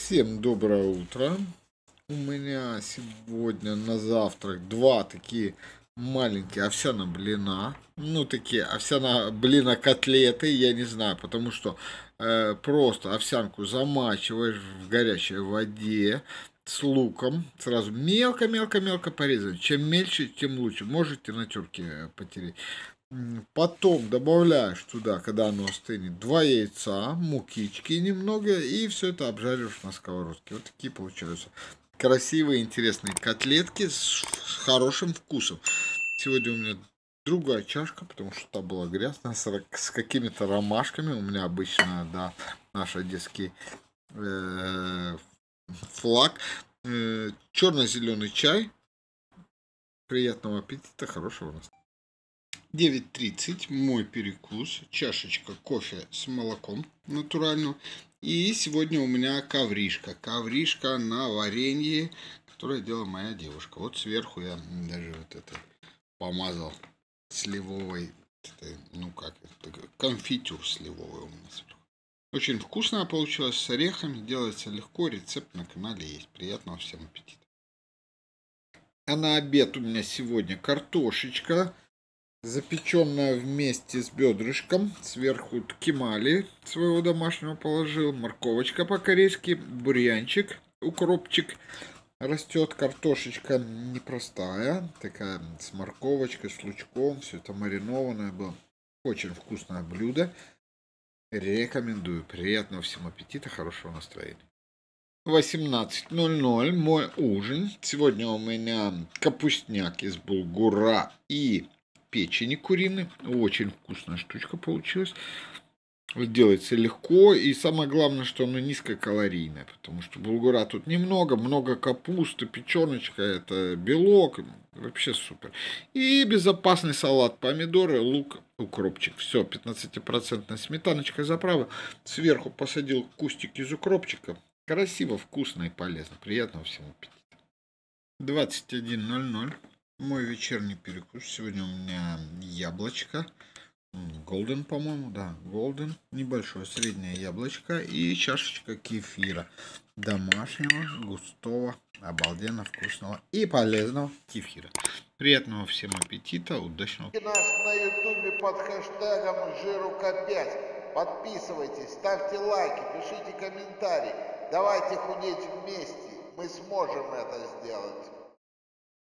Всем доброе утро. У меня сегодня на завтрак два такие маленькие овсяно-блина. Ну, такие овсяно-блина-котлеты, я не знаю, потому что просто овсянку замачиваешь в горячей воде с луком, сразу мелко-мелко-мелко порезать. Чем мельче, тем лучше. Можете на терке потереть. Потом добавляешь туда, когда оно остынет, 2 яйца, мукички немного, и все это обжариваешь на сковородке. Вот такие получаются красивые, интересные котлетки с хорошим вкусом. Сегодня у меня другая чашка, потому что та была грязная, с какими-то ромашками. У меня обычно, да, наш одесский флаг. Черно-зеленый чай. Приятного аппетита, хорошего настроения. 9:30, мой перекус, чашечка кофе с молоком натурального. И сегодня у меня ковришка. Ковришка на варенье, которое делала моя девушка. Вот сверху я даже вот это помазал сливовой, ну как это, конфитюр сливовый у меня сверху. Очень вкусно получилось, с орехами, делается легко, рецепт на канале есть. Приятного всем аппетита. А на обед у меня сегодня картошечка, запеченная вместе с бедрышком, сверху ткемали своего домашнего положил, морковочка по-корейски, бурьянчик, укропчик растет, картошечка непростая, такая с морковочкой, с лучком, все это маринованное было. Очень вкусное блюдо, рекомендую, приятного всем аппетита, хорошего настроения. 18:00 мой ужин. Сегодня у меня капустняк из булгура и печени куриной. Очень вкусная штучка получилась. Делается легко. И самое главное, что оно низкокалорийное. Потому что булгура тут немного. Много капусты, печеночка. Это белок. Вообще супер. И безопасный салат. Помидоры, лук, укропчик. Все, 15% сметаночкой заправил. Сверху посадил кустик из укропчика. Красиво, вкусно и полезно. Приятного всем аппетита. 21:00. Мой вечерний перекус. Сегодня у меня яблочко. Голден, по-моему, да. Голден. Небольшое, среднее яблочко. И чашечка кефира. Домашнего, густого, обалденно вкусного и полезного кефира. Приятного всем аппетита. Удачного. Нас на ютубе под хэштегом ЖируК5. Подписывайтесь, ставьте лайки, пишите комментарии. Давайте худеть вместе. Мы сможем это сделать.